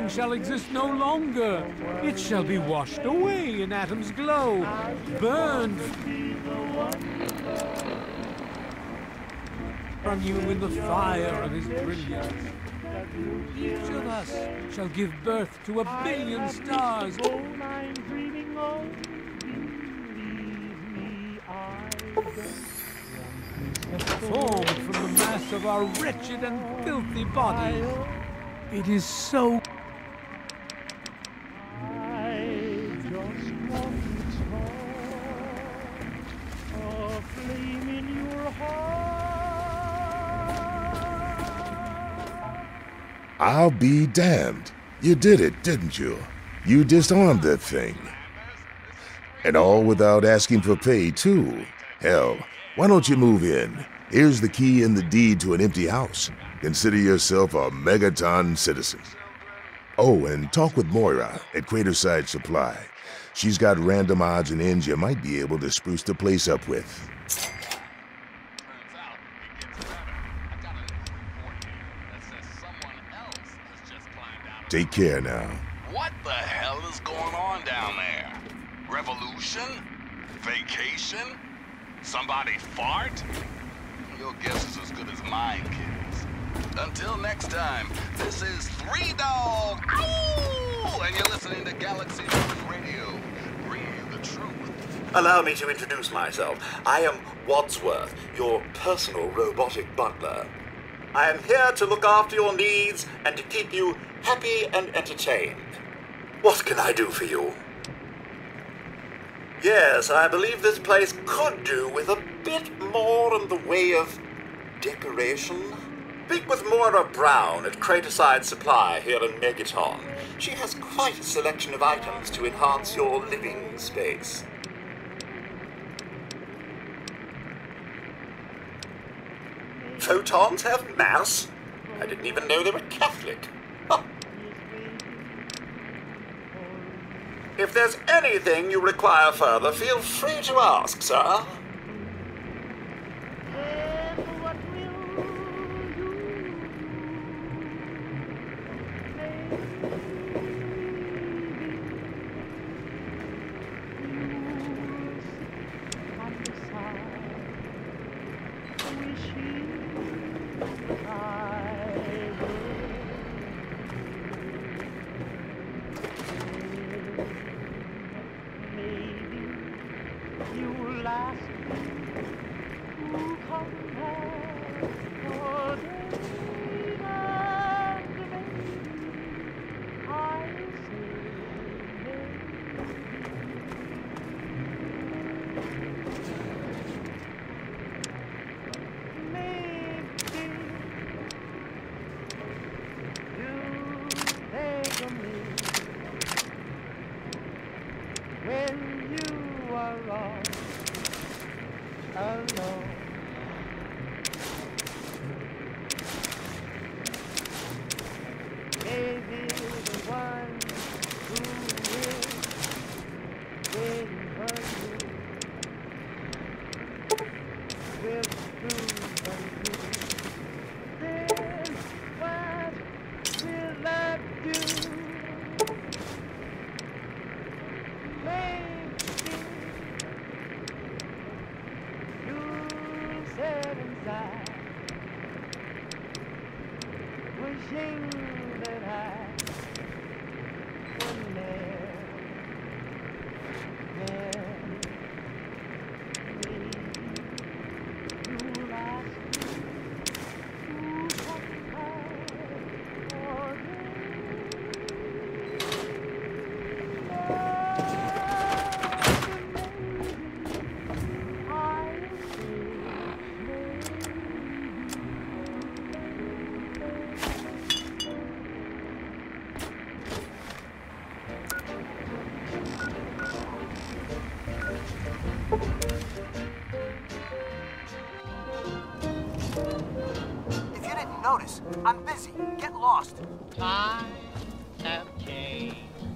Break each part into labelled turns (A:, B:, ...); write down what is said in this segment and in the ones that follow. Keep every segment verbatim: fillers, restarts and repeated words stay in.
A: shall exist no longer. It shall be washed away in atoms' glow, burned from you in the fire of his brilliance. Each of us shall give birth to a billion stars. Formed from the mass of our wretched and filthy bodies. It is so.
B: I just want to a flame in your heart.
C: I'll be damned. You did it, didn't you? You disarmed that thing. And all without asking for pay, too. Hell, why don't you move in? Here's the key and the deed to an empty house. Consider yourself a megaton citizen. Oh, and talk with Moira at Craterside Supply. She's got random odds and ends you might be able to spruce the place up with. Take care now.
D: What the hell is going on down there? Revolution? Vacation? Somebody fart? Your guess is as good as mine, kids. Until next time, this is Three Dog, Ow! And you're listening to Galaxy News Radio, bringing you the truth.
E: Allow me to introduce myself. I am Wadsworth, your personal robotic butler. I am here to look after your needs and to keep you happy and entertained. What can I do for you? Yes, I believe this place could do with a bit more in the way of decoration. Speak with Moira Brown at Craterside Supply here in Megaton. She has quite a selection of items to enhance your living space. Photons have mass? I didn't even know they were Catholic. Huh. If there's anything you require further, feel free to ask, sir.
F: Notice, I'm busy. Get lost.
G: Times have changed,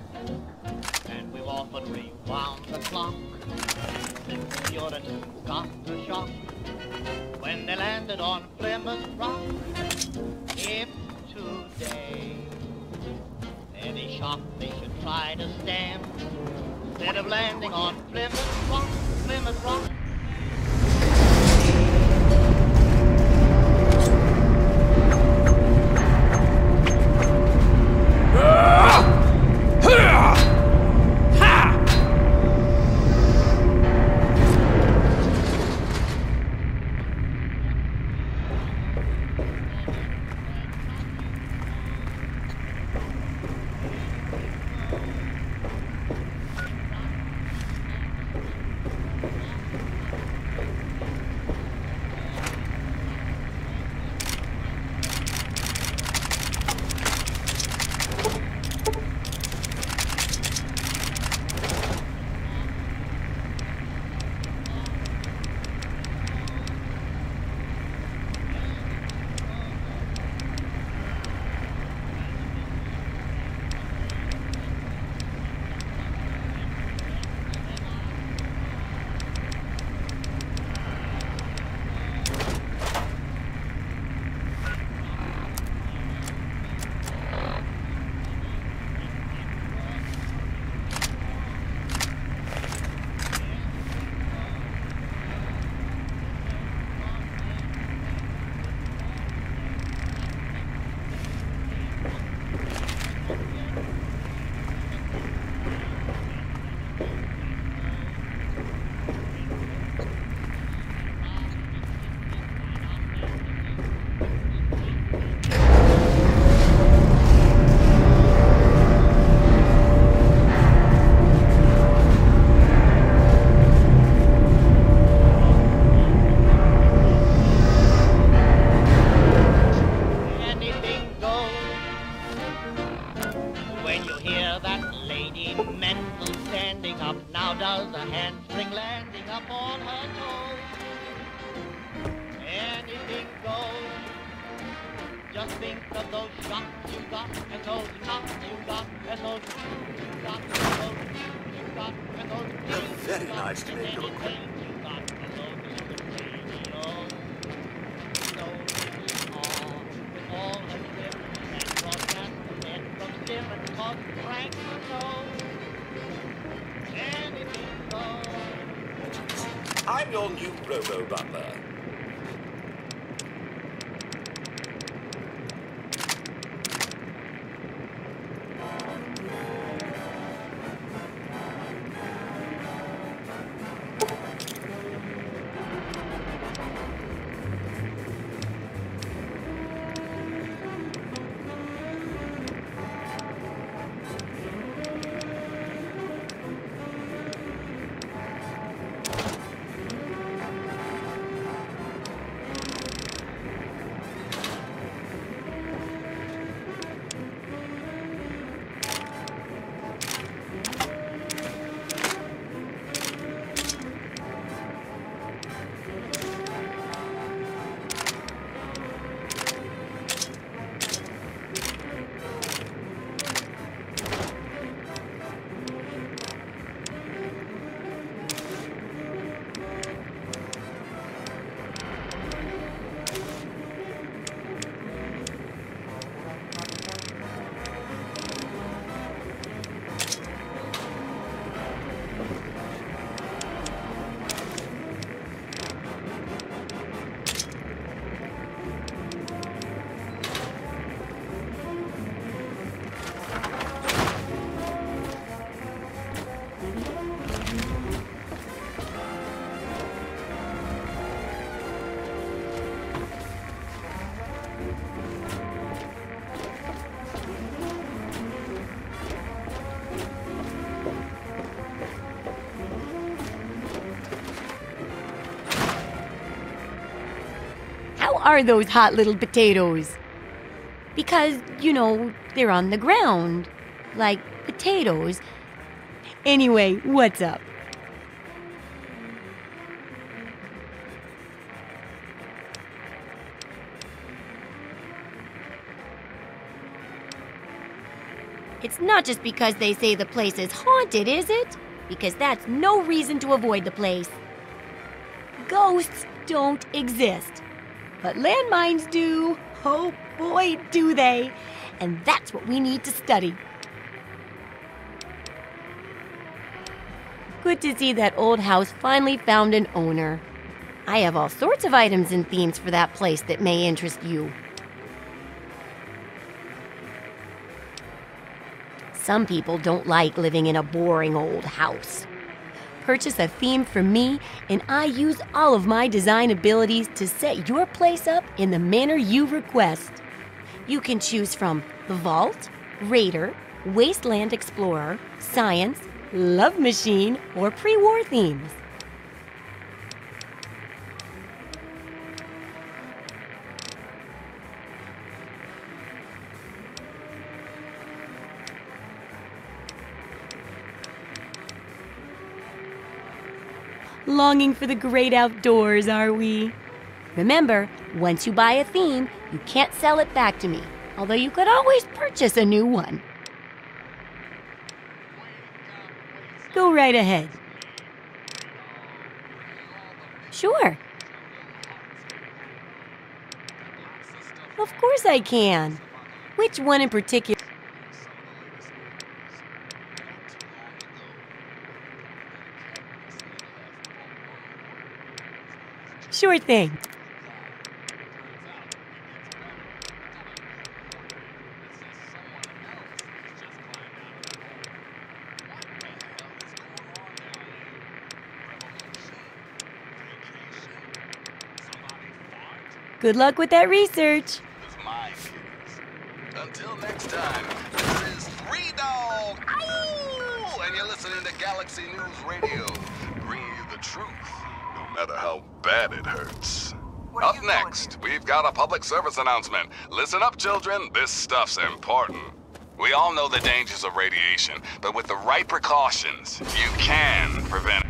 G: and we've often rewound the clock since the order got the shock when they landed on Plymouth Rock. If today they shock they should try to stand. Instead of landing on Plymouth Rock, Plymouth Rock.
E: Very nice to make you. I'm your new robo-butler.
H: Are those hot little potatoes? Because, you know, they're on the ground, like potatoes. Anyway, what's up? It's not just because they say the place is haunted, is it? Because that's no reason to avoid the place. Ghosts don't exist. But landmines do. Oh boy, do they. And that's what we need to study. Good to see that old house finally found an owner. I have all sorts of items and themes for that place that may interest you. Some people don't like living in a boring old house. Purchase a theme from me, and I use all of my design abilities to set your place up in the manner you request. You can choose from the Vault, Raider, Wasteland Explorer, Science, Love Machine, or pre-war themes. Longing for the great outdoors, are we? Remember, once you buy a theme, you can't sell it back to me, although you could always purchase a new one. Go right ahead. Sure. Of course I can. Which one in particular? Sure thing. Good luck with that research.
D: Until next time, this is Three Dog. Ow! And you're listening to Galaxy News Radio, bringing you the truth, no matter how bad it hurts. Up next, we've got a public service announcement. Listen up, children. This stuff's important. We all know the dangers of radiation, but with the right precautions, you can prevent it.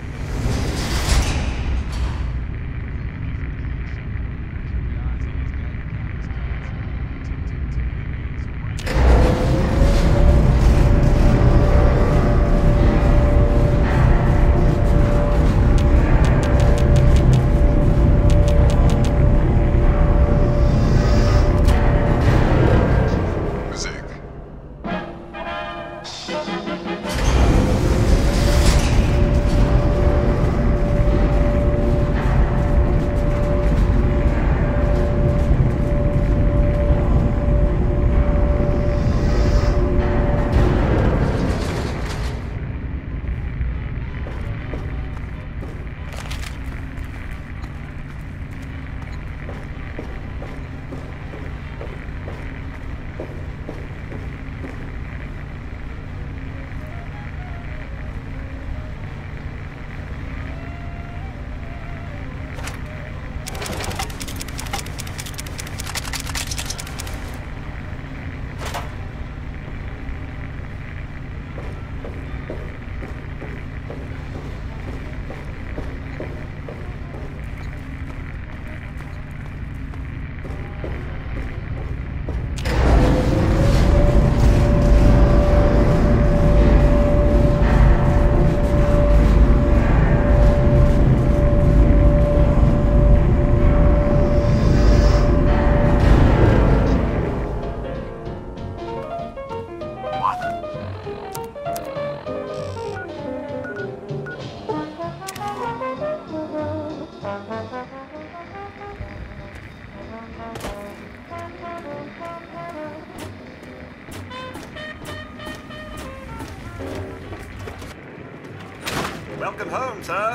E: Welcome home, sir.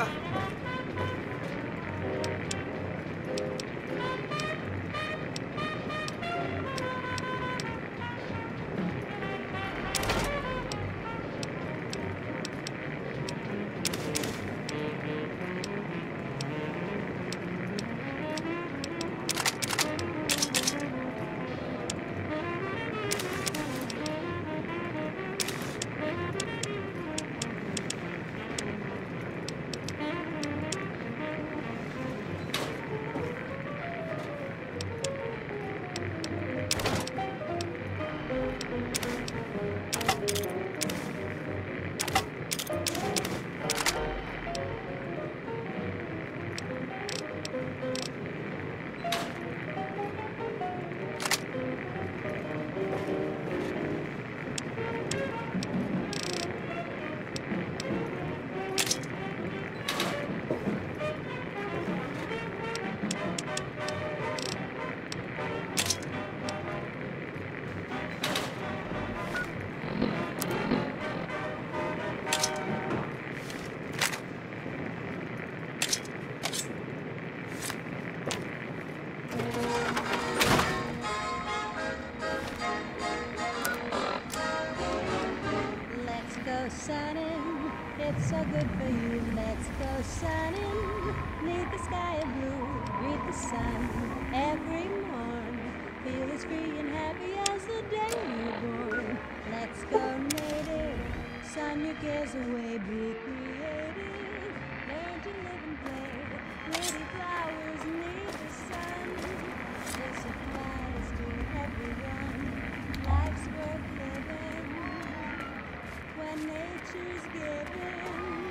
I: so good for you. Let's go sunning, neath the sky of blue, greet the sun every morn. Feel as free and happy as the day you're born. Let's go native, sun your cares away, be creative, learn to live and play. Pretty flowers need the sun, this applies to everyone. Life's worth living when nature's giving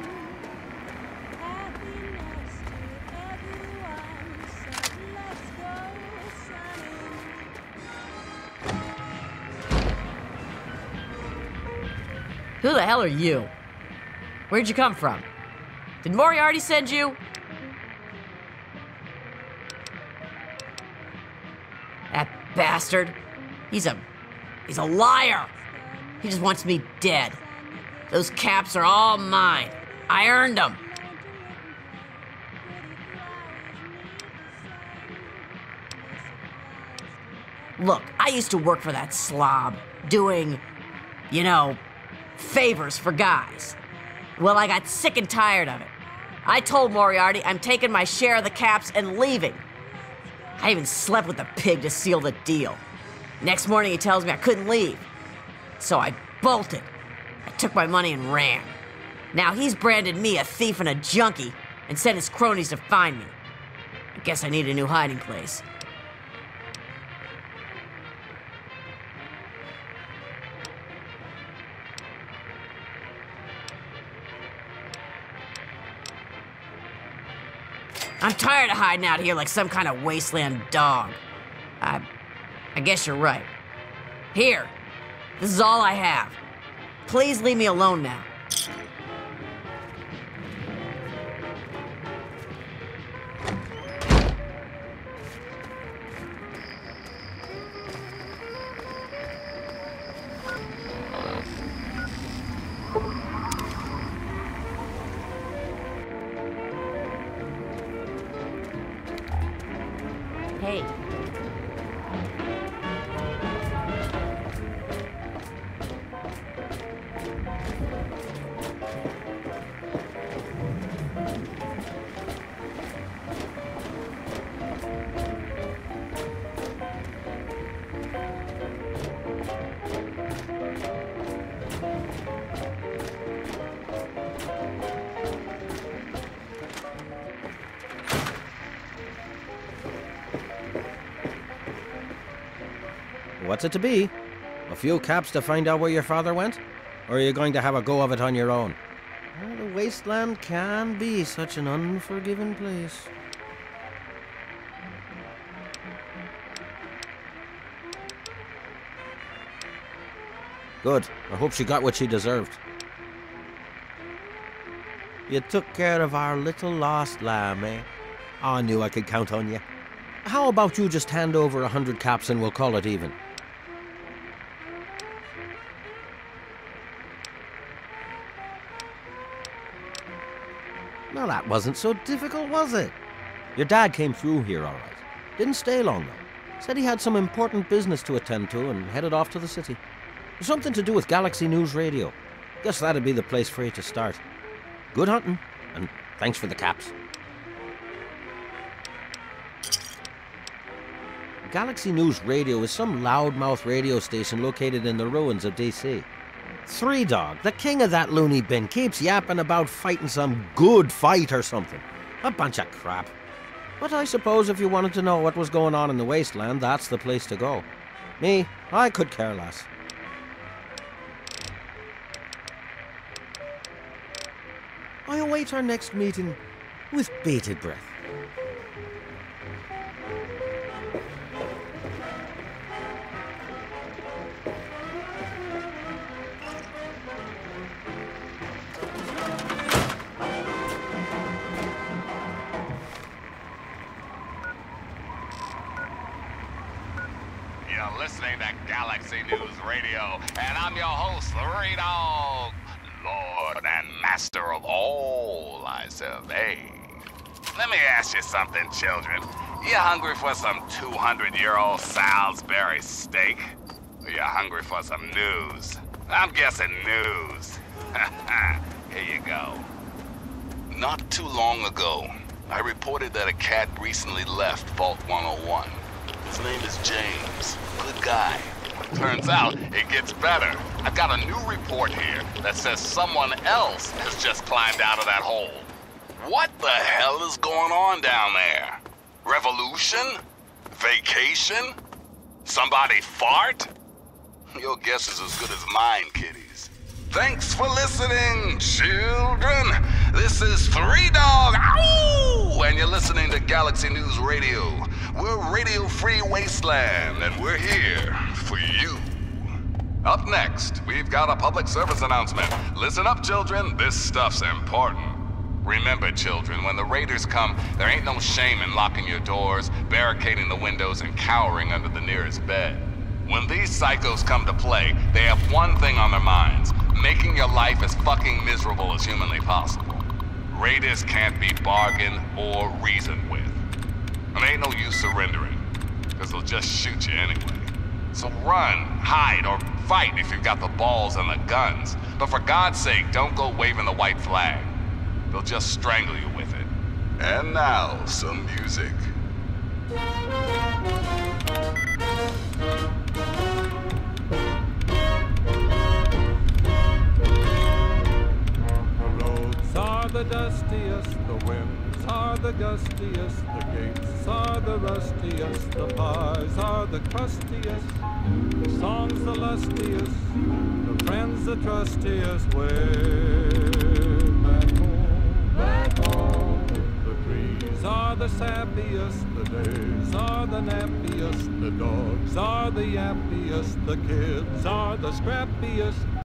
I: happiness to everyone. So let's go sunning.
J: Who the hell are you? Where'd you come from? Did Moriarty send you? That bastard. He's a... he's a liar. He just wants me dead. Those caps are all mine. I earned them. Look, I used to work for that slob, doing, you know, favors for guys. Well, I got sick and tired of it. I told Moriarty I'm taking my share of the caps and leaving. I even slept with the pig to seal the deal. Next morning he tells me I couldn't leave. So I bolted. I took my money and ran. Now he's branded me a thief and a junkie and sent his cronies to find me. I guess I need a new hiding place. I'm tired of hiding out here like some kind of wasteland dog. I... I guess you're right. Here, this is all I have. Please leave me alone now. Hey.
K: What's it to be? A few caps to find out where your father went? Or are you going to have a go of it on your own? Well, the wasteland can be such an unforgiving place. Good. I hope she got what she deserved. You took care of our little lost lamb, eh? I knew I could count on you. How about you just hand over a hundred caps and we'll call it even? Well, that wasn't so difficult, was it? Your dad came through here all right. Didn't stay long, though. Said he had some important business to attend to and headed off to the city. Something to do with Galaxy News Radio. Guess that'd be the place for you to start. Good hunting, and thanks for the caps. Galaxy News Radio is some loudmouth radio station located in the ruins of D C. Three Dog, the king of that loony bin, keeps yapping about fighting some good fight or something. A bunch of crap. But I suppose if you wanted to know what was going on in the wasteland, that's the place to go. Me, I could care less. I await our next meeting with bated breath.
D: You're listening to Galaxy News Radio, and I'm your host, Three Dog, Lord and Master of all I survey. Let me ask you something, children. You hungry for some two hundred year old Salisbury steak? Or you hungry for some news? I'm guessing news. Here you go. Not too long ago, I reported that a cat recently left Vault one oh one. His name is James. Good guy. Turns out, it gets better. I've got a new report here that says someone else has just climbed out of that hole. What the hell is going on down there? Revolution? Vacation? Somebody fart? Your guess is as good as mine, kiddies. Thanks for listening, children. This is Three Dog, ow! And you're listening to Galaxy News Radio. We're Radio Free Wasteland, and we're here for you. Up next, we've got a public service announcement. Listen up, children. This stuff's important. Remember, children, when the raiders come, there ain't no shame in locking your doors, barricading the windows, and cowering under the nearest bed. When these psychos come to play, they have one thing on their minds: making your life as fucking miserable as humanly possible. Raiders can't be bargained or reasoned with. And ain't no use surrendering, because they'll just shoot you anyway. So run, hide, or fight if you've got the balls and the guns. But for God's sake, don't go waving the white flag. They'll just strangle you with it. And now, some music.
A: Are the dustiest, the winds are the gustiest, the gates are the rustiest, the pies are the crustiest, the songs the lustiest, the friends the trustiest. Way back home, back home. The trees are the sappiest, the days are the nappiest, the dogs are the yappiest, the kids are the scrappiest.